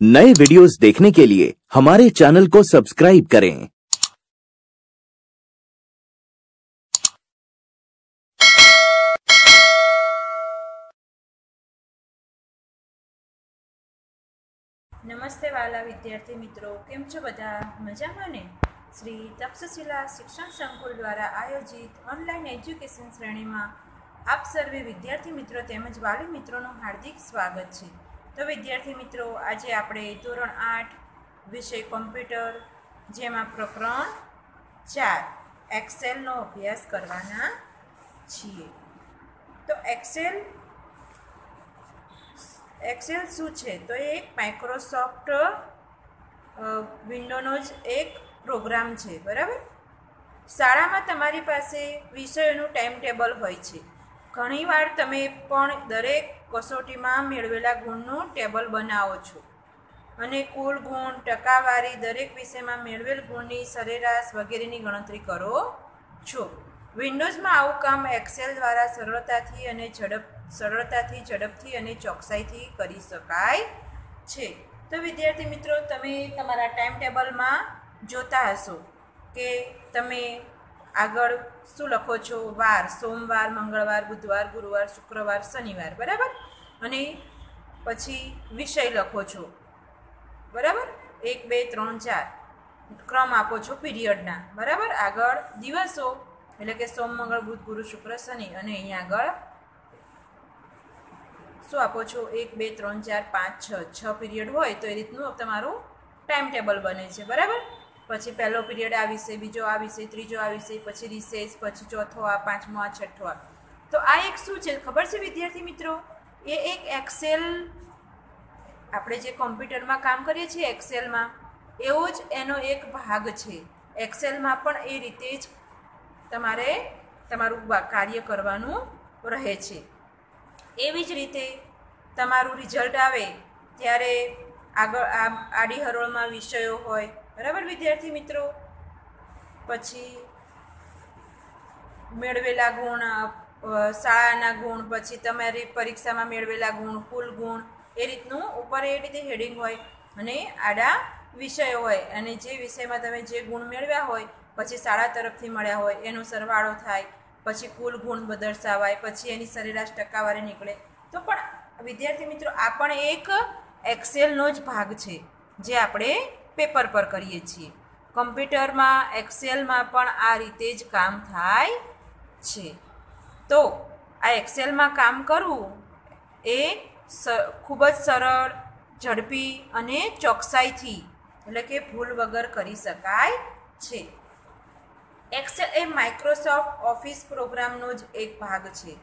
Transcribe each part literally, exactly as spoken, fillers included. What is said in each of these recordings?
नए वीडियोस देखने के लिए हमारे चैनल को सब्सक्राइब करें। नमस्ते वाला विद्यार्थी मित्रों, केम छो बधा मजामां ने? श्री तक्षशिला शिक्षण संकुल द्वारा आयोजित ऑनलाइन एज्युकेशन श्रेणी में आप सर्वे विद्यार्थी मित्रों तेमज वाली मित्रों हार्दिक स्वागत है। तो विद्यार्थी मित्रों, आज आपणे धोरण आठ विषय कॉम्प्यूटर जेमां प्रकरण चार एक्सेल नो अभ्यास करवाना छीए। तो एक्सेल एक्सेल शू है? तो एक माइक्रोसॉफ्ट विंडोनो ज एक प्रोग्राम है, बराबर। शाळा में तमारी पासे विषयों टाइम टेबल होय छे। घणी वार तमे पण दरेक कसोटी में मेळवेला गुणनु टेबल बनावो छो अने कुल गुण, टकावारी, दरेक विषय में मेळवेल गुणनी सरेराश वगैरेनी गणतरी करो छो। विंडोज में आवुं काम एक्सेल द्वारा सरलताथी अने झड़प सरलताथी झड़पथी अने चोकसाईथी करी शकाय छे। तो विद्यार्थी मित्रों, तमे तमारा टाइम टेबल में जोता हशो के तमे आगळ शुं लखो छो? वार सोमवार, मंगळवार, बुधवार, गुरुवार, शुक्रवार, शनिवार, बराबर। अने पछी विषय लखो छो, बराबर। एक बे त्रण चार क्रम आपो छो पीरियडना, बराबर। आगळ दिवसो એટલે કે સોમ, મંગળ, બુધ, ગુરુ, શુક્ર, શનિ અને અહીં આગળ શું આપો છો? એક બે ત્રણ ચાર પાંચ છ છ પીરિયડ હોય તો એ રીતનું તમારું ટાઈમ ટેબલ બને છે, બરાબર। પછી પહેલો પીરિયડ આ વિષય, બીજો આ વિષય, ત્રીજો આ વિષય, પછી રિસેસ, પછી ચોથો આ, પાંચમો આ, છઠ્ઠો આ। તો આ એક શું છે ખબર છે વિદ્યાર્થી મિત્રો? એ એક એક્સેલ, આપણે જે કોમ્પ્યુટરમાં કામ કરીએ છીએ એક્સેલમાં, એવો જ એનો એક ભાગ છે। એક્સેલમાં પણ એ રીતે જ તમારે તમારું કાર્ય કરવાનું રહે છે। એવી જ રીતે તમારું રિઝલ્ટ આવે ત્યારે આગળ આ આડી હરોળમાં વિષયો હોય, બરાબર વિદ્યાર્થી મિત્રો। પછી મેળવેલા ગુણ, શાળાના ગુણ, પછી તમારી પરીક્ષામાં મેળવેલા ગુણ, કુલ ગુણ, એ રીતનું ઉપર એ રીતે હેડિંગ હોય અને આડા વિષયો હોય અને જે વિષયમાં તમે જે ગુણ મેળવ્યા હોય પછી શાળા તરફથી મળ્યા હોય એનો સરવાળો થાય, પછી કુલ ગુણ દર્શાવાય, પછી એની સરેરાશ ટકાવારી નીકળે। તો પણ વિદ્યાર્થી મિત્રો, આ પણ એક એક્સેલનો જ ભાગ છે જે આપણે પેપર પર કરીએ છીએ। કમ્પ્યુટરમાં એક્સેલમાં પણ આ રીતે જ કામ થાય છે। તો આ એક્સેલમાં કામ કરવું એ ખૂબ જ સરળ, ઝડપી અને ચોકસાઈથી એટલે કે ભૂલ વગર કરી શકાય છે। એક્સેલ એ માઇક્રોસોફ્ટ ઓફિસ પ્રોગ્રામનો જ એક ભાગ છે।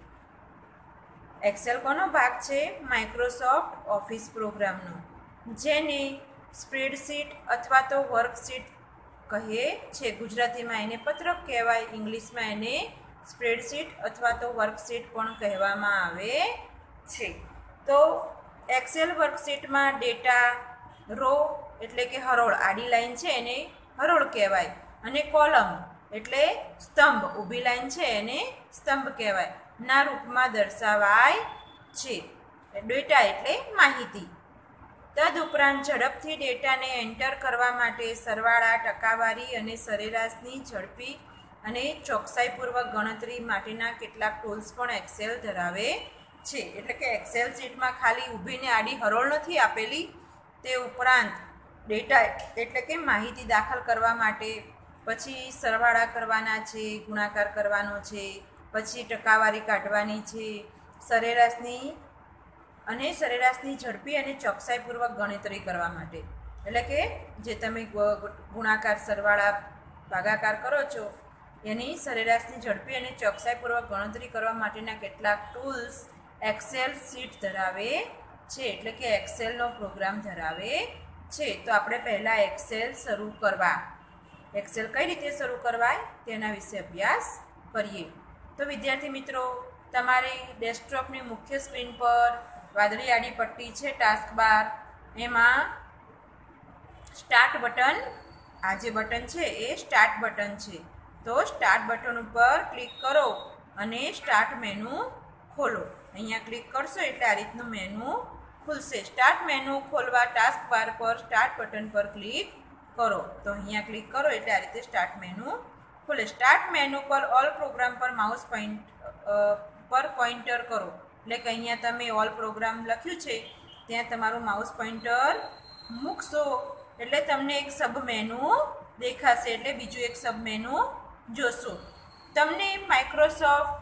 એક્સેલ કોનો ભાગ છે? માઇક્રોસોફ્ટ ઓફિસ પ્રોગ્રામનો, જેને સ્પ્રેડશીટ અથવા તો વર્કશીટ કહે છે। ગુજરાતીમાં એને પત્રક કહેવાય, ઇંગ્લિશમાં એને સ્પ્રેડશીટ અથવા તો વર્કશીટ પણ કહેવામાં આવે છે। તો એક્સેલ વર્કશીટમાં ડેટા રો એટલે કે હરોળ, આડી લાઈન છે એને હરોળ કહેવાય, અને કોલમ એટલે સ્તંભ, ઊભી લાઈન છે એને સ્તંભ કહેવાય, ના રૂપમાં દર્શાવાય છે। ડેટા એટલે માહિતી। તદુપરાંત ઝડપથી ડેટાને એન્ટર કરવા માટે સરવાળા, ટકાવારી અને સરેરાશની ઝડપી અને ચોકસાઈપૂર્વક ગણતરી માટેના કેટલાક ટૂલ્સ પણ એક્સેલ ધરાવે છે। એટલે કે એક્સેલ શીટમાં ખાલી ઊભીને આડી હરોળ નથી આપેલી, તે ઉપરાંત ડેટા એટલે કે માહિતી દાખલ કરવા માટે પછી સરવાળા કરવાના છે, ગુણાકાર કરવાનો છે, પછી ટકાવારી કાઢવાની છે, સરેરાશની અને સરેરાશની ઝડપી અને ચોકસાઈપૂર્વક ગણતરી કરવા માટે, એટલે કે જે તમે ગુણાકાર, સરવાળા, ભાગાકાર કરો છો એની સરેરાશની ઝડપી અને ચોકસાઈપૂર્વક ગણતરી કરવા માટેના કેટલાક ટૂલ્સ એક્સેલ શીટ ધરાવે છે, એટલે કે એક્સેલનો પ્રોગ્રામ ધરાવે છે। તો આપણે પહેલાં એક્સેલ શરૂ કરવા, એક્સેલ કઈ રીતે શરૂ કરવાય તેના વિશે અભ્યાસ કરીએ। તો વિદ્યાર્થી મિત્રો, તમારી ડેસ્કટોપની મુખ્ય સ્ક્રીન પર વાદળી આડી પટ્ટી છે, ટાસ્ક બાર, એમાં સ્ટાર્ટ બટન, આ જે બટન છે એ સ્ટાર્ટ બટન છે। તો સ્ટાર્ટ બટન ઉપર ક્લિક કરો અને સ્ટાર્ટ મેનુ ખોલો। અહીંયા ક્લિક કરશો એટલે આ રીતનું મેનુ ખુલશે। સ્ટાર્ટ મેનુ ખોલવા ટાસ્ક બાર પર સ્ટાર્ટ બટન પર ક્લિક કરો। તો અહીંયા ક્લિક કરો એટલે આ રીતે સ્ટાર્ટ મેનુ ખુલે। સ્ટાર્ટ મેનુ પર ઓલ પ્રોગ્રામ પર માઉસ પોઈન્ટ પર પોઈન્ટર કરો, એટલે કે અહીંયા તમે ઓલ પ્રોગ્રામ લખ્યું છે ત્યાં તમારું માઉસ પોઈન્ટર મૂકશો એટલે તમને એક સબ મેનુ દેખાશે, એટલે બીજું એક સબ મેનુ જોશો। તમને માઇક્રોસોફ્ટ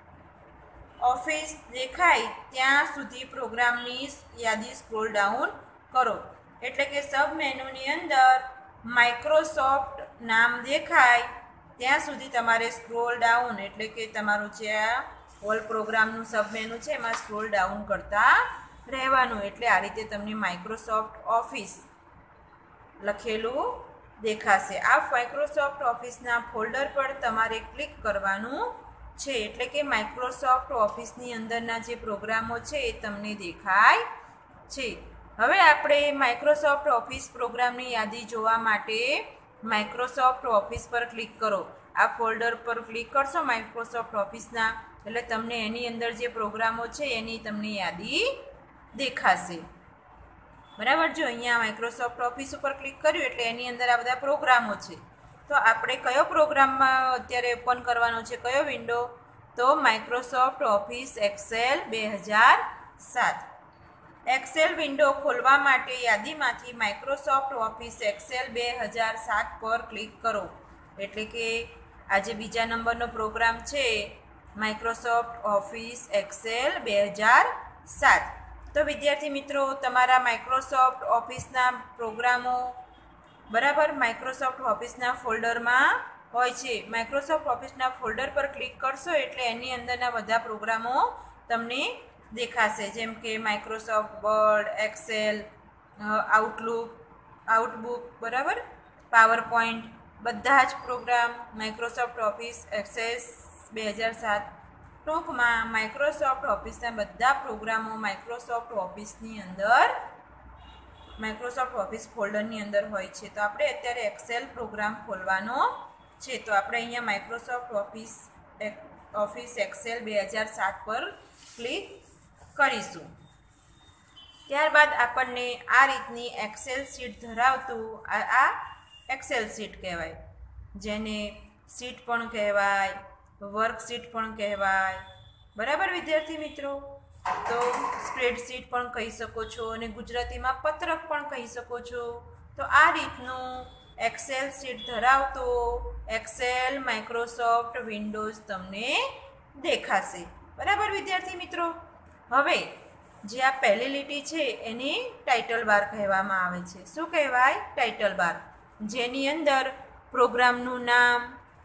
ઓફિસ દેખાય ત્યાં સુધી પ્રોગ્રામની યાદી સ્ક્રોલ ડાઉન કરો, એટલે કે સબ મેનુની અંદર માઇક્રોસોફ્ટ નામ દેખાય ત્યાં સુધી તમારે સ્ક્રોલ ડાઉન, એટલે કે તમારું જે આ ઓલ પ્રોગ્રામનું સબ મેનુ છે એમાં સ્ક્રોલ ડાઉન કરતા રહેવાનું, એટલે આ રીતે તમને માઇક્રોસોફ્ટ ઓફિસ લખેલું દેખાશે। આ માઇક્રોસોફ્ટ ઓફિસના ફોલ્ડર પર તમારે ક્લિક કરવાનું છે, એટલે કે માઇક્રોસોફ્ટ ઓફિસની અંદરના જે પ્રોગ્રામો છે એ તમને દેખાય છે। હવે આપણે માઇક્રોસોફ્ટ ઓફિસ પ્રોગ્રામની યાદી જોવા માટે માઇક્રોસોફ્ટ ઓફિસ પર ક્લિક કરો। આ ફોલ્ડર પર ક્લિક કરશો માઇક્રોસોફ્ટ ઓફિસના એટલે તમને એની અંદર જે પ્રોગ્રામો છે એની તમને યાદી દેખાશે। બરાબર, જો અહીંયા માઇક્રોસોફ્ટ ઓફિસ ઉપર ક્લિક કર્યું એટલે એની અંદર આ બધા પ્રોગ્રામો છે। તો આપણે કયો પ્રોગ્રામમાં અત્યારે ઓપન કરવાનો છે, કયો વિન્ડો? તો માઇક્રોસોફ્ટ ઓફિસ એક્સેલ બે હજાર સાત। એક્સેલ વિન્ડો ખોલવા માટે યાદીમાંથી માઇક્રોસોફ્ટ ઓફિસ એક્સેલ બે હજાર સાત પર ક્લિક કરો, એટલે કે આ જે બીજા નંબરનો પ્રોગ્રામ છે માઇક્રોસોફ્ટ ઓફિસ એક્સેલ બે હજાર સાત। તો વિદ્યાર્થી મિત્રો, તમારા માઇક્રોસોફ્ટ ઓફિસના પ્રોગ્રામો બરાબર માઇક્રોસોફ્ટ ઓફિસના ફોલ્ડરમાં હોય છે। માઇક્રોસોફ્ટ ઓફિસના ફોલ્ડર પર ક્લિક કરશો એટલે એની અંદરના બધા પ્રોગ્રામો તમને દેખાશે, જેમ કે Microsoft Word, Excel, Outlook, outbook, બરાબર, પાવર પોઈન્ટ, બધા જ પ્રોગ્રામ માઇક્રોસોફ્ટ ઓફિસ એક્સેસ બે હજાર સાત। ટૂંકમાં માઇક્રોસોફ્ટ ઓફિસના બધા પ્રોગ્રામો માઇક્રોસોફ્ટ ઓફિસની અંદર માઇક્રોસોફ્ટ ઓફિસ ફોલ્ડરની અંદર હોય છે। તો આપણે અત્યારે એક્સેલ પ્રોગ્રામ ખોલવાનો છે, તો આપણે અહીંયા માઇક્રોસોફ્ટ ઓફિસ ઓફિસ એક્સેલ બે હજાર સાત પર ક્લિક કરીશું। ત્યારબાદ આપણને આ રીતની એક્સેલ શીટ ધરાવતું આ આ એક્સેલ શીટ કહેવાય, જેને શીટ પણ કહેવાય, વર્કશીટ પણ કહેવાય, બરાબર વિદ્યાર્થી મિત્રો। તો સ્પ્રેડશીટ પણ કહી શકો છો અને ગુજરાતીમાં પત્રક પણ કહી શકો છો। તો આ રીતનું એક્સેલ શીટ ધરાવતો એક્સેલ માઇક્રોસોફ્ટ વિન્ડોઝ તમને દેખાશે, બરાબર વિદ્યાર્થી મિત્રો। હવે જે આ પહેલી લીટી છે એને ટાઇટલ બાર કહેવામાં આવે છે। શું કહેવાય? ટાઇટલ બાર, જેની અંદર પ્રોગ્રામનું નામ,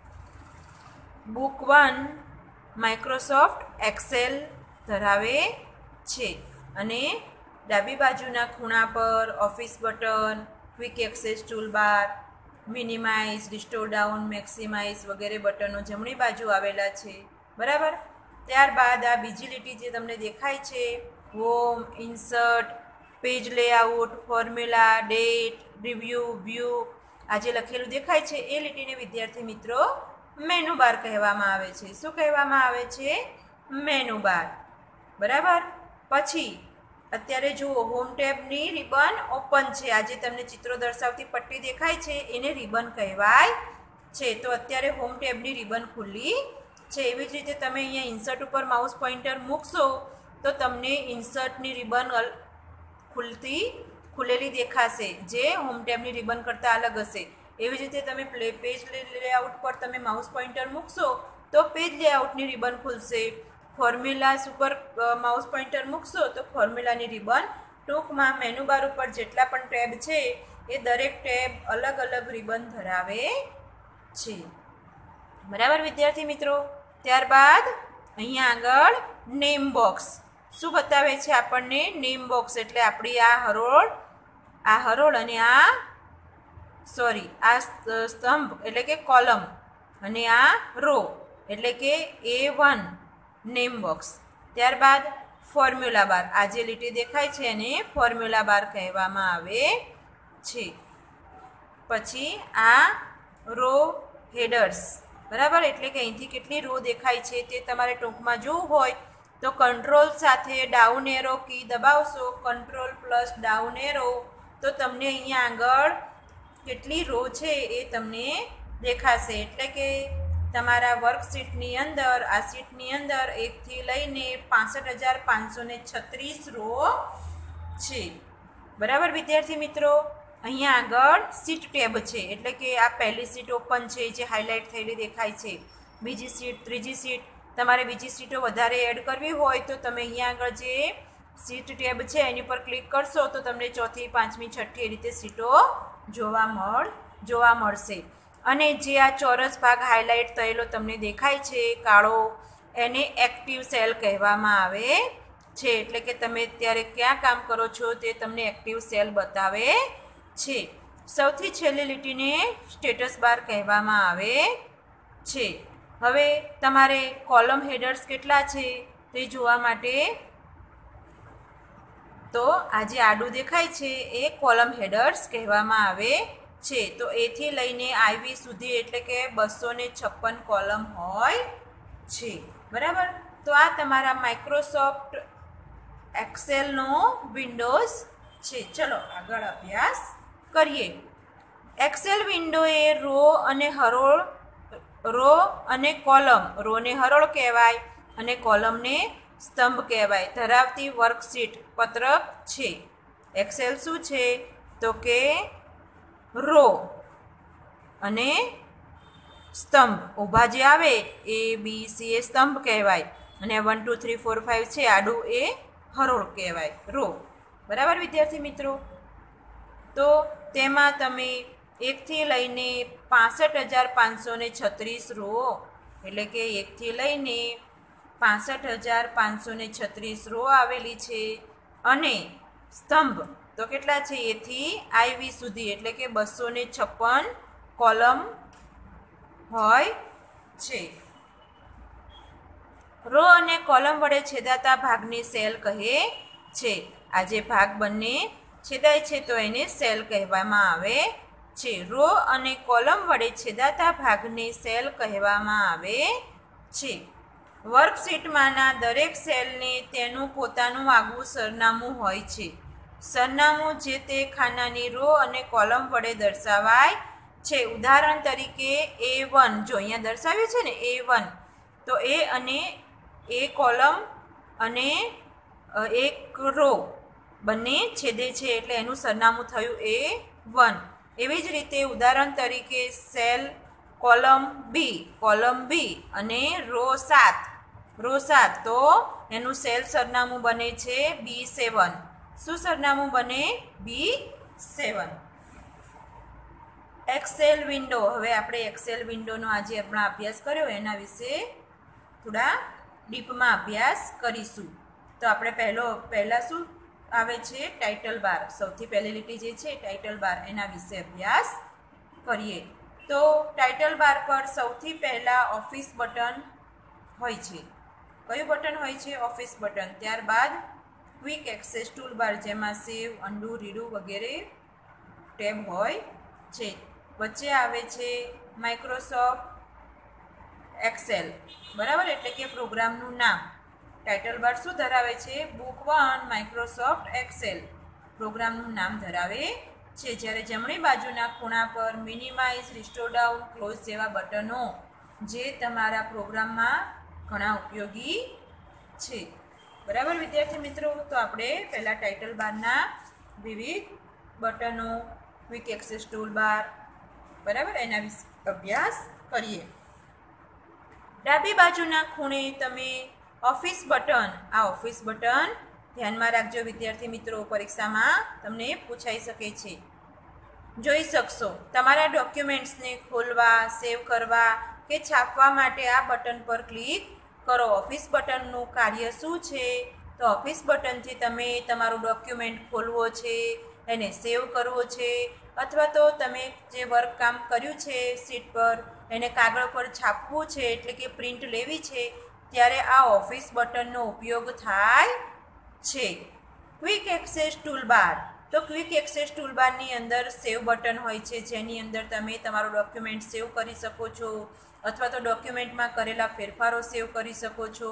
બુક વન માઇક્રોસોફ્ટ એક્સેલ ધરાવે છે, અને ડાબી બાજુના ખૂણા પર office button, quick access toolbar, minimize, restore down, maximize વગેરે બટનો જમણી બાજુ આવેલા છે, બરાબર। ત્યારબાદ આ બીજી લીટી જે તમને દેખાય છે home, insert, page layout, formula, date, review, view, આ જે લખેલું દેખાય છે એ લીટીને વિદ્યાર્થી મિત્રો મેનુ બાર કહેવામાં આવે છે। શું કહેવામાં આવે છે? મેનુ બાર, બરાબર। પછી અત્યારે જુઓ હોમ ટેબની રિબન ઓપન છે, આ જે તમને ચિત્રો દર્શાવતી પટ્ટી દેખાય છે એને રિબન કહેવાય છે। તો અત્યારે હોમ ટેબની રિબન ખુલ્લી છે। એવી જ રીતે તમે અહીંયા ઇન્સર્ટ ઉપર માઉસ પોઇન્ટર મૂકશો તો તમને ઇન્સર્ટની રિબન ખુલતી ખુલેલી દેખાશે, જે હોમ ટેબની રિબન કરતાં અલગ હશે। એવી જ રીતે તમે પ્લે પેજ લેઆઉટ પર તમે માઉસ પોઇન્ટર મૂકશો તો પેજ લેઆઉટની રિબન ખુલશે। ફોર્મ્યુલાસ ઉપર માઉસ પોઇન્ટર મૂકશો તો ફોર્મ્યુલાની રિબન, ટૂંકમાં મેનુ બાર ઉપર જેટલા પણ ટેબ છે એ દરેક ટેબ અલગ અલગ રિબન ધરાવે છે, બરાબર વિદ્યાર્થી મિત્રો। ત્યારબાદ અહીંયા આગળ નેમ બોક્સ શું બતાવે છે આપણને? નેમ બોક્સ એટલે આપણી આ હરોળ, આ હરોળ અને આ સોરી આ સ્તંભ એટલે કે કોલમ, અને આ રો એટલે કે એ વન નેમ બોક્સ। ત્યારબાદ ફોર્મ્યુલા બાર, આ જે લીટી દેખાય છે એને ફોર્મ્યુલા બાર કહેવામાં આવે છે। પછી આ રો હેડર્સ, બરાબર, એટલે કે અહીંથી કેટલી રો દેખાય છે તે તમારે ટૂંકમાં જોવું હોય તો કંટ્રોલ સાથે ડાઉન એરો કી દબાવશો, કંટ્રોલ પ્લસ ડાઉન એરો, તો તમને અહીંયા આગળ કેટલી રો છે એ તમને દેખાશે. એટલે કે તમારા વર્કશીટની અંદર, આ શીટની અંદર એકથી લઈને પાસઠ હજાર પાંચસો ને છત્રીસ રો છે. બરાબર વિદ્યાર્થી મિત્રો, અહીંયા આગળ સીટ ટેબ છે, એટલે કે આ પહેલી સીટ ઓપન છે જે હાઇલાઇટ થયેલી દેખાય છે. બીજી સીટ, ત્રીજી સીટ, તમારે બીજી સીટો વધારે એડ કરવી હોય તો તમે અહીંયા આગળ જે સીટ ટેબ છે એની પર ક્લિક કરશો તો તમને ચોથી, પાંચમી, છઠ્ઠી એ રીતે સીટો જોવા મળ જોવા મળશે. અને જે આ ચોરસ ભાગ હાઇલાઇટ થયેલો તમને દેખાય છે કાળો, એને એક્ટિવ સેલ કહેવામાં આવે છે. એટલે કે તમે અત્યારે ક્યાં કામ કરો છો તે તમને એક્ટિવ સેલ બતાવે છે. સૌથી છેલ્લી લીટીને સ્ટેટસ બાર કહેવામાં આવે છે. હવે તમારે કોલમ હેડર્સ કેટલા છે તે જોવા માટે, તો આ જે આડું દેખાય છે એ કોલમ હેડર્સ કહેવામાં આવે છે. તો એથી લઈને આઈવી સુધી એટલે કે બસો ને છપ્પન કોલમ હોય છે. બરાબર, તો આ તમારા માઇક્રોસોફ્ટ એક્સેલનો વિન્ડોઝ છે. ચલો આગળ અભ્યાસ કરીએ. એક્સેલ વિન્ડોએ રો અને હરોળ, રો અને કોલમ, રોને હરોળ કહેવાય અને કોલમને સ્તંભ કહેવાય, ધરાવતી વર્કશીટ પત્રક છે. એક્સેલ શું છે તો કે રો અને સ્તંભ, ઊભા જે આવે એ બી સી એ સ્તંભ કહેવાય, અને one two three four five છે આડું એ હરોળ કહેવાય, રો. બરાબર વિદ્યાર્થી મિત્રો, તો તેમાં તમે એકથી લઈને પાસઠ હજાર પાંચસો ને છત્રીસ રો, એટલે કે એકથી લઈને પાસઠ હજાર પાંચસો ને છત્રીસ રો આવેલી છે. અને સ્તંભ તો કેટલા છે, એથી આઈવી સુધી એટલે કે બસો ને છપ્પન કોલમ હોય છે. રો અને કોલમ વડે છેદાતા ભાગને સેલ કહે છે. આ જે ભાગ બંને છેદાય છે તો એને સેલ કહેવામાં આવે છે. રો અને કોલમ વડે છેદાતા ભાગને સેલ કહેવામાં આવે છે. વર્કશીટમાંના દરેક સેલને તેનું પોતાનું આગવું સરનામું હોય છે. સરનામું જે તે ખાનાની રો અને કોલમ વડે દર્શાવાય છે. ઉદાહરણ તરીકે એ વન, જો અહીંયા દર્શાવ્યું છે ને એ વન, તો એ અને એ કોલમ અને એક રો બંને છેદે છે એટલે એનું સરનામું થયું એ વન. એવી જ રીતે ઉદાહરણ તરીકે cell column B, column B અને રો સાત, રો સાત, તો એનું સેલ સરનામું બને છે બી સેવન. શું સરનામું બને? બી સેવન. એક્સેલ વિન્ડો, હવે આપણે એક્સેલ વિન્ડોનો આજે આપણે અભ્યાસ કર્યો એના વિશે થોડા ડીપમાં અભ્યાસ કરીશું. તો આપણે પહેલો પહેલાં શું આવે છે, ટાઇટલ બાર, સૌથી પહેલી લીટી જે છે ટાઇટલ બાર, એના વિશે અભ્યાસ કરીએ. તો ટાઇટલ બાર પર સૌથી પહેલાં ઓફિસ બટન હોય છે. કયું બટન હોય છે? Office button. ત્યારબાદ ક્વિક એક્સેસ ટૂલ બાર, જેમાં સેવ, અન્ડુ, રીડુ વગેરે ટેબ હોય છે. વચ્ચે આવે છે માઇક્રોસોફ્ટ એક્સેલ, બરાબર, એટલે કે પ્રોગ્રામનું નામ. ટાઇટલ બાર શું ધરાવે છે? બુક વન માઇક્રોસોફ્ટ એક્સેલ પ્રોગ્રામનું નામ ધરાવે છે. જ્યારે જમણી બાજુના ખૂણા પર મિનિમાઇઝ, રિસ્ટોર ડાઉન, ક્લોઝ જેવા બટનો જે તમારા પ્રોગ્રામમાં ઘણા ઉપયોગી છે. બરાબર વિદ્યાર્થી મિત્રો, તો આપણે પહેલાં ટાઇટલ બારના વિવિધ બટનો, ક્વિક એક્સેસ ટૂલ બાર, બરાબર, એના વિશે અભ્યાસ કરીએ. ડાબી બાજુના ખૂણે તમે ઓફિસ બટન, આ ઓફિસ બટન ધ્યાનમાં રાખજો વિદ્યાર્થી મિત્રો, પરીક્ષામાં તમને પૂછાઈ શકે છે. જોઈ શકશો. તમારા ડોક્યુમેન્ટ્સને ખોલવા, સેવ કરવા કે છાપવા માટે આ બટન પર ક્લિક કરો. ઓફિસ બટનનું કાર્ય શું છે? તો ઓફિસ બટનથી તમે તમારું ડોક્યુમેન્ટ ખોલવો છે, એને સેવ કરવો છે, અથવા તો તમે જે વર્ક કામ કર્યું છે શીટ પર એને કાગળ પર છાપવું છે, એટલે કે પ્રિન્ટ લેવી છે, ત્યારે આ ઓફિસ બટનનો ઉપયોગ થાય છે. ક્વિક એક્સેસ ટૂલબાર, તો ક્વિક એક્સેસ ટૂલબારની અંદર સેવ બટન હોય છે, જેની અંદર તમે તમારો ડોક્યુમેન્ટ સેવ કરી શકો છો, અથવા તો ડોક્યુમેન્ટમાં કરેલા ફેરફારો સેવ કરી શકો છો.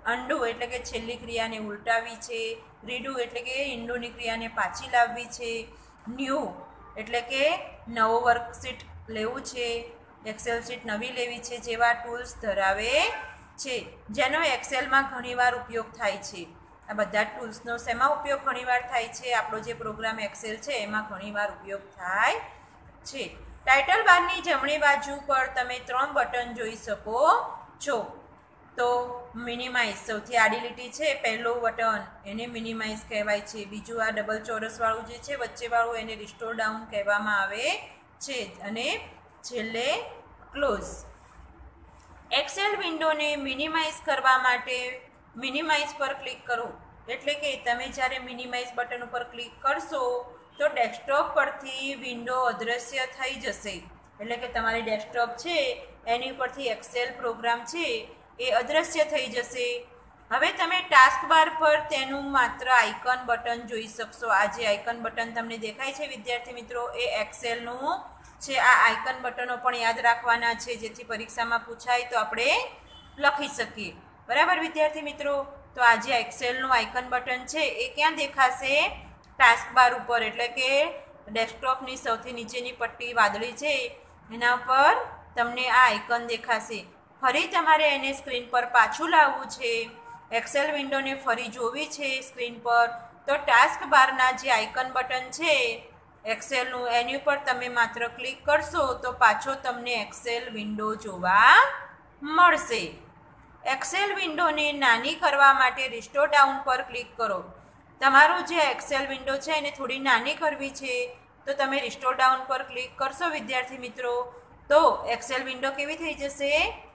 અન્ડુ એટલે કે છેલ્લી ક્રિયાને ઉલટાવી છે, રીડુ એટલે કે ઈંડુની ક્રિયાને પાછી લાવવી છે, ન્યૂ એટલે કે નવો વર્કશીટ લેવું છે, એક્સેલ શીટ નવી લેવી છે જેવા ટૂલ્સ ધરાવે છે, જેનો એક્સેલમાં ઘણીવાર ઉપયોગ થાય છે. આ બધા ટૂલ્સનો શેમાં ઉપયોગ ઘણીવાર થાય છે? આપણો જે પ્રોગ્રામ એક્સેલ છે એમાં ઘણીવાર ઉપયોગ થાય છે. ટાઇટલ બારની જમણી બાજુ પર તમે ત્રણ બટન જોઈ શકો છો. તો મિનિમાઇઝ સૌથી આડી લીટી છે, પહેલું બટન એને મિનિમાઇઝ કહેવાય છે. બીજું આ ડબલ ચોરસવાળું જે છે વચ્ચેવાળું એને રિસ્ટોર ડાઉન કહેવામાં આવે છે. અને છેલ્લે ક્લોઝ. એક્સેલ વિન્ડોને મિનિમાઇઝ કરવા માટે મિનિમાઇઝ પર ક્લિક કરો. એટલે કે તમે જ્યારે મિનિમાઇઝ બટન ઉપર ક્લિક કરશો તો ડેસ્કટોપ પરથી વિન્ડો અદૃશ્ય થઈ જશે. એટલે કે તમારી ડેસ્કટોપ છે એની ઉપરથી એક્સેલ પ્રોગ્રામ છે એ અદૃશ્ય થઈ જશે. હવે તમે ટાસ્ક બાર પર તેનું માત્ર આઇકન બટન જોઈ શકશો. આ જે આઇકન બટન તમને દેખાય છે વિદ્યાર્થી મિત્રો એ એક્સેલનું છે. આ આઇકન બટનો પણ યાદ રાખવાના છે જેથી પરીક્ષામાં પૂછાય તો આપણે લખી શકીએ. બરાબર વિદ્યાર્થી મિત્રો? તો આ જે એક્સેલનું આઇકન બટન છે એ ક્યાં દેખાશે? ટાસ્ક બાર ઉપર. એટલે કે ડેસ્કટોપની સૌથી નીચેની પટ્ટી વાદળી છે એના પર તમને આ આઇકન દેખાશે. ફરી તમારે એને સ્ક્રીન પર પાછું લાવવું છે, એક્સેલ વિન્ડોને ફરી જોવી છે સ્ક્રીન પર, તો ટાસ્ક બારના જે આઇકન બટન છે એક્સેલનું એની ઉપર તમે માત્ર ક્લિક કરશો તો પાછો તમને એક્સેલ વિન્ડો જોવા મળશે. એક્સેલ વિન્ડોને નાની કરવા માટે રિસ્ટોર ડાઉન પર ક્લિક કરો. તમારું જે એક્સેલ વિન્ડો છે એને થોડી નાની કરવી છે તો તમે રિસ્ટોર ડાઉન પર ક્લિક કરશો વિદ્યાર્થી મિત્રો તો એક્સેલ વિન્ડો કેવી થઈ જશે?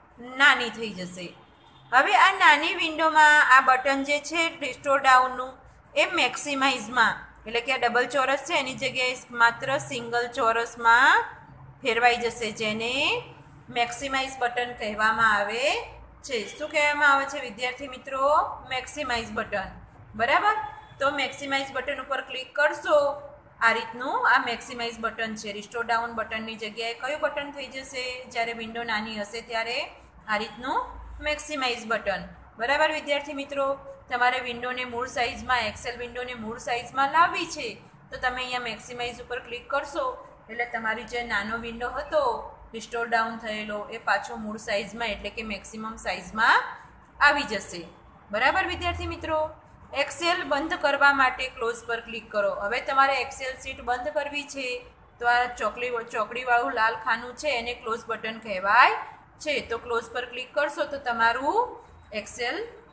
નાની થઈ જશે. હવે આ નાની વિન્ડોમાં આ બટન જે છે રિસ્ટોર ડાઉનનું એ મેક્સિમાઇઝમાં એટલે કે આ ડબલ ચોરસ છે એની જગ્યાએ માત્ર સિંગલ ચોરસમાં ફેરવાઈ જશે, જેને મેક્સિમાઇઝ બટન કહેવામાં આવે છે. શું કહેવામાં આવે છે વિદ્યાર્થી મિત્રો? Maximize button. બરાબર? તો મેક્સિમાઇઝ બટન ઉપર ક્લિક કરશો આ રીતનું આ મેક્સિમાઇઝ બટન છે. રિસ્ટોર ડાઉન બટનની જગ્યાએ કયું બટન થઈ જશે જ્યારે વિન્ડો નાની હશે ત્યારે? આ રીતનું મેક્સિમાઇઝ બટન. બરાબર વિદ્યાર્થી મિત્રો? તમારે વિન્ડોને મૂળ સાઇઝમાં એક્સેલ વિન્ડોને મૂળ સાઇઝમાં લાવવી છે તો તમે અહીંયા મેક્સિમાઇઝ ઉપર ક્લિક કરશો એટલે તમારી જે નાનો વિન્ડો હતો રિસ્ટોર ડાઉન થયેલો એ પાછો મૂળ સાઇઝમાં એટલે કે મેક્સિમમ સાઇઝમાં આવી જશે. બરાબર વિદ્યાર્થી મિત્રો? એક્સેલ બંધ કરવા માટે ક્લોઝ પર ક્લિક કરો. હવે તમારે એક્સેલ શીટ બંધ કરવી છે તો આ ચોકડી ચોકડીવાળું લાલ ખાનું છે એને ક્લોઝ બટન કહેવાય છે. તો ક્લોઝ પર ક્લિક કરશો તો તમારું એક્સેલ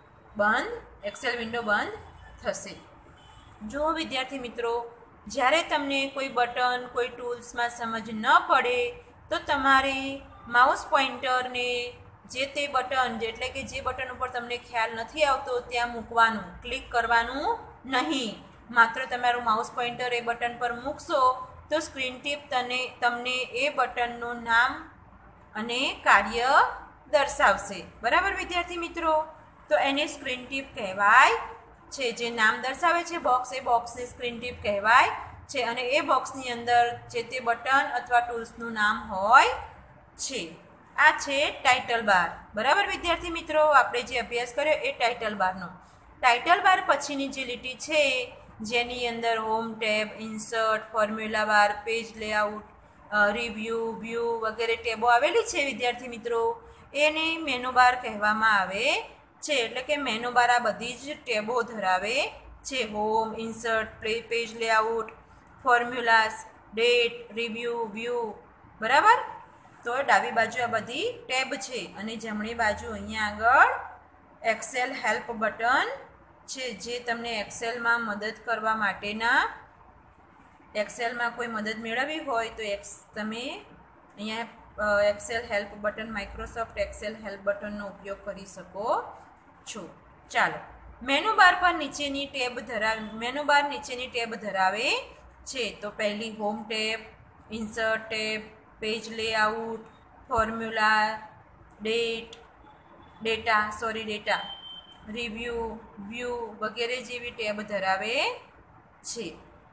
બંધ એક્સેલ વિન્ડો બંધ થશે. જો વિદ્યાર્થી મિત્રો જ્યારે તમને કોઈ બટન કોઈ ટૂલ્સમાં સમજ ન પડે તો તમારે માઉસ પોઇન્ટરને જે તે બટન એટલે કે જે બટન ઉપર તમને ખ્યાલ નથી આવતો ત્યાં મૂકવાનું, ક્લિક કરવાનું નહીં. માત્ર તમારું માઉસ પોઇન્ટર એ બટન પર મૂકશો તો સ્ક્રીન ટીપ તને તમને એ બટનનું નામ અને કાર્ય દર્શાવશે. બરાબર વિદ્યાર્થી મિત્રો? તો એને સ્ક્રીન ટીપ કહેવાય છે. જે નામ દર્શાવે છે બોક્સ એ બોક્સને સ્ક્રીન ટીપ કહેવાય છે અને એ બોક્સની અંદર જે તે બટન અથવા ટૂલ્સનું નામ હોય છે. આ છે ટાઇટલ બાર. બરાબર વિદ્યાર્થી મિત્રો? આપણે જે અભ્યાસ કર્યો એ ટાઇટલ બારનો. ટાઇટલ બાર પછીની જે લીટી છે જેની અંદર home tab, insert, formula bar, page layout, review, view વગેરે ટેબો આવેલી છે વિદ્યાર્થી મિત્રો એને મેનુ બાર કહેવામાં આવે છે. એટલે કે મેનુ બાર આ બધી જ ટેબો ધરાવે છે. Home, insert, page layout, formulas, date, review, view. બરાબર? તો ડાબી બાજુ આ બધી ટેબ છે અને જમણી બાજુ અહીંયા આગળ એક્સેલ હેલ્પ બટન છે જે તમને એક્સેલમાં મદદ કરવા માટેના એક્સેલમાં કોઈ મદદ મેળવવી હોય તો એક્સ તમે અહીંયા Excel help button Microsoft Excel help બટનનો ઉપયોગ કરી શકો છો. ચાલો મેનુ બાર પર નીચેની ટેબ ધરાવે મેનુ બાર નીચેની ટેબ ધરાવે છે. તો પહેલી home tab, insert tab, page layout, formula, date data sorry data review, view વગેરે જેવી ટેબ ધરાવે છે.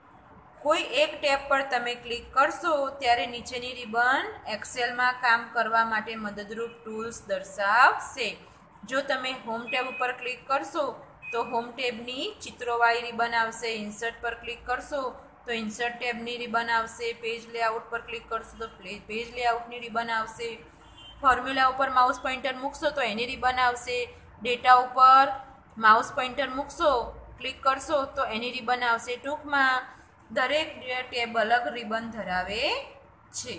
કોઈ એક ટેબ પર તમે ક્લિક કરશો ત્યારે નીચેની રિબન એક્સેલમાં કામ કરવા માટે મદદરૂપ ટૂલ્સ દર્શાવશે. જો તમે હોમ ટેબ ઉપર ક્લિક કરશો તો હોમ ટેબની ચિત્રોવાળી રિબન આવશે. ઇન્સર્ટ પર ક્લિક કરશો તો ઇન્સર્ટ ટેબની રિબન આવશે. પેજ લેઆઉટ પર ક્લિક કરશો તો પેજ લેઆઉટની રિબન આવશે. ફોર્મ્યુલા ઉપર માઉસ પોઇન્ટર મૂકશો તો એની રિબન આવશે. ડેટા ઉપર માઉસ પોઇન્ટર મૂકશો, ક્લિક કરશો તો એની રિબન આવશે. ટૂંકમાં દરેક ટેબ અલગ રિબન ધરાવે છે.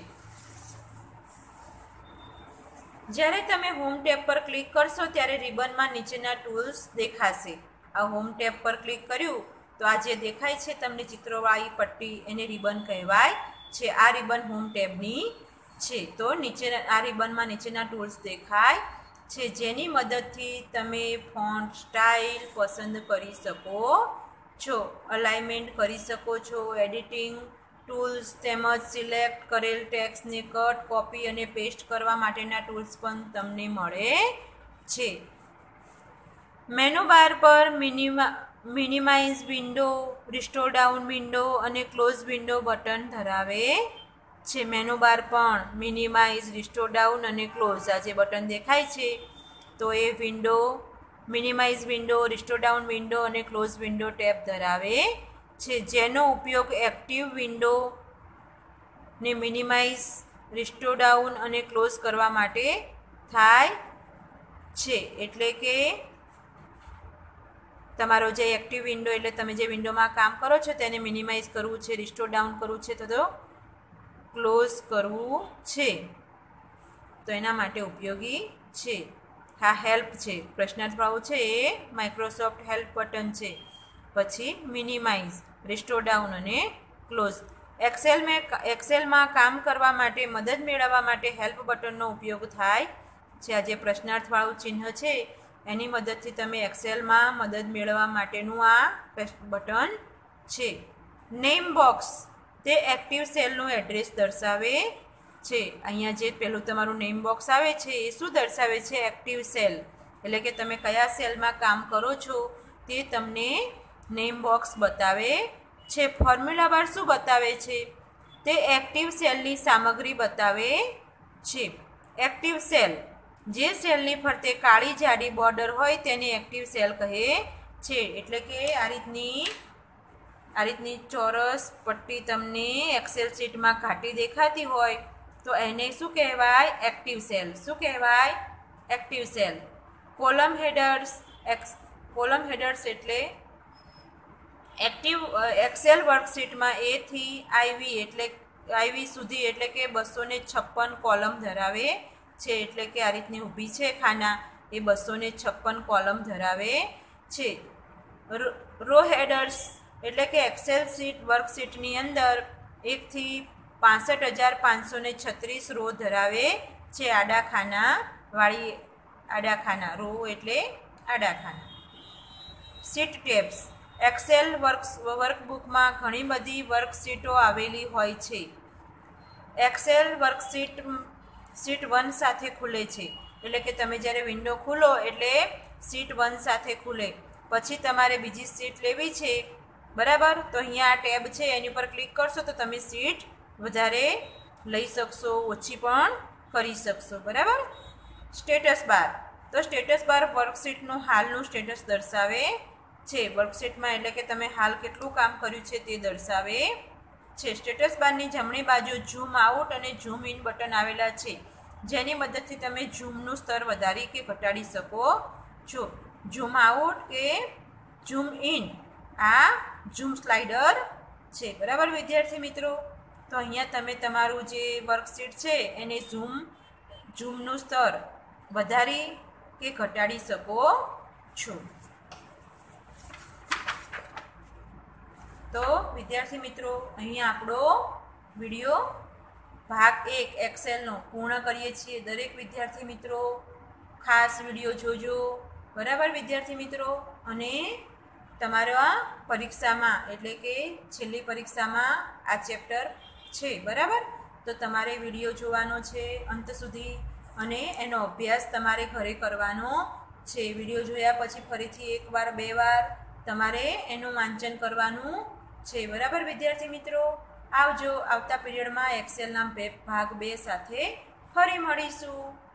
જ્યારે તમે હોમ ટેબ પર ક્લિક કરશો ત્યારે રિબનમાં નીચેના ટૂલ્સ દેખાશે. આ હોમ ટેબ પર ક્લિક કર્યું તો આ જે દેખાય છે તમને ચિત્રોવાળી પટ્ટી એને રિબન કહેવાય છે. આ રિબન હોમ ટેબની છે. તો નીચેના આ રિબનમાં નીચેના ટૂલ્સ દેખાય છે, જેની મદદથી તમે ફોન્ટ સ્ટાઇલ પસંદ કરી શકો છો, અલાઇનમેન્ટ કરી શકો છો, એડિટિંગ ટૂલ્સ તેમજ સિલેક્ટ કરેલ ટેક્સ્ટને કટ, કોપી અને પેસ્ટ કરવા માટેના ટૂલ્સ પણ તમને મળે છે. મેનુ બાર પર મિનિમા minimize window, restore down window અને ક્લોઝ વિન્ડો બટન ધરાવે છે. મેનુ બાર પણ મિનિમાઇઝ, રિસ્ટોર ડાઉન અને ક્લોઝ આ જે બટન દેખાય છે તો એ window minimize window, restore down window અને ક્લોઝ વિન્ડો ટેબ ધરાવે છે, જેનો ઉપયોગ એક્ટિવ વિન્ડોને મિનિમાઇઝ, રિસ્ટોર ડાઉન અને ક્લોઝ કરવા માટે થાય છે. એટલે કે તમારો જે એક્ટિવ વિન્ડો એટલે તમે જે વિન્ડોમાં કામ કરો છો તેને મિનિમાઇઝ કરવું છે, રિસ્ટોર ડાઉન કરવું છે તો ક્લોઝ કરવું છે, તો એના માટે ઉપયોગી છે. હા, હેલ્પ છે, પ્રશ્નાર્થવાળું છે એ માઇક્રોસોફ્ટ હેલ્પ બટન છે. પછી મિનિમાઇઝ, રિસ્ટોર ડાઉન અને ક્લોઝ. એક્સેલ મેં એક્સેલમાં કામ કરવા માટે મદદ મેળવવા માટે હેલ્પ બટનનો ઉપયોગ થાય છે. આ જે પ્રશ્નાર્થવાળું ચિહ્ન છે એની મદદથી તમે એક્સેલમાં મદદ મેળવવા માટેનું આ બટન છે. નેમ બોક્સ તે એક્ટિવ સેલનું એડ્રેસ દર્શાવે છે. અહીંયા જે પેલું તમારું નેમ બોક્સ આવે છે એ શું દર્શાવે છે? એક્ટિવ સેલ, એટલે કે તમે કયા સેલમાં કામ કરો છો તે તમને નેમ બોક્સ બતાવે છે. ફોર્મ્યુલા બાર શું બતાવે છે? તે એક્ટિવ સેલની સામગ્રી બતાવે છે. એક્ટિવ સેલ જે સેલની ફરતે કાળી જાડી બોર્ડર હોય તેને એક્ટિવ સેલ કહે છે. એટલે કે આ રીતની આ રીતની ચોરસ પટ્ટી તમને એક્સેલ શીટમાં ઘાટી દેખાતી હોય તો એને શું કહેવાય? Active cell. શું કહેવાય? Active cell. Column headers X column headers એટલે એક્ટિવ એક્સેલ વર્કશીટમાં એ થી આઈવી એટલે આઈવી સુધી એટલે કે બસો ને છપ્પન કોલમ ધરાવે છે. એટલે કે આ રીતની ઊભી છે ખાના એ બસો ને છપ્પન કોલમ ધરાવે છે. રો હેડર્સ એટલે કે એક્સેલ શીટ વર્કશીટની અંદર એકથી પાસઠ હજાર પાંચસો ને છત્રીસ રો ધરાવે છે. આડા ખાનાવાળી આડા ખાના રો એટલે આડા ખાના. શીટ ટેબ્સ એક્સેલ વર્ક વર્કબુકમાં ઘણી બધી વર્કશીટો આવેલી હોય છે. એક્સેલ વર્કશીટ શીટ વન સાથે ખુલે છે. એટલે કે તમે જ્યારે વિન્ડો ખોલો એટલે શીટ વન સાથે ખુલે. પછી તમારે બીજી શીટ લેવી છે, બરાબર? તો અહીંયા આ ટેબ છે એની પર ક્લિક કરશો તો તમે શીટ વધારે લઈ શકશો, ઓછી પણ કરી શકશો, બરાબર? સ્ટેટસ બાર તો સ્ટેટસ બાર વર્કશીટનું હાલનું સ્ટેટસ દર્શાવે છે. વર્કશીટમાં એટલે કે તમે હાલ કેટલું કામ કર્યું છે તે દર્શાવે છે. સ્ટેટસ બારની જમણી બાજુ ઝૂમ આઉટ અને ઝૂમ ઇન બટન આવેલા છે, જેની મદદથી તમે ઝૂમનું સ્તર વધારી કે ઘટાડી શકો છો. ઝૂમ આઉટ કે ઝૂમ ઇન આ ઝૂમ સ્લાઇડર છે, બરાબર વિદ્યાર્થી મિત્રો? તો અહીંયા તમે તમારું જે વર્કશીટ છે એને ઝૂમ ઝૂમનું સ્તર વધારી કે ઘટાડી શકો છો. તો વિદ્યાર્થી મિત્રો અહીંયા આપણો વિડીયો ભાગ એક એક્સેલનો પૂર્ણ કરીએ છીએ. દરેક વિદ્યાર્થી મિત્રો ખાસ વિડીયો જોજો, બરાબર વિદ્યાર્થી મિત્રો? અને તમારા પરીક્ષામાં એટલે કે છેલ્લી પરીક્ષામાં આ ચેપ્ટર છે, બરાબર? તો તમારે વિડીયો જોવાનો છે અંત સુધી અને એનો અભ્યાસ તમારે ઘરે કરવાનો છે. વિડીયો જોયા પછી ફરીથી એક વાર બે વાર તમારે એનું વાંચન કરવાનું છે, બરાબર વિદ્યાર્થી મિત્રો? આવજો. આવતા પીરિયડમાં એક્સેલના ભાગ બે સાથે ફરી મળીશું.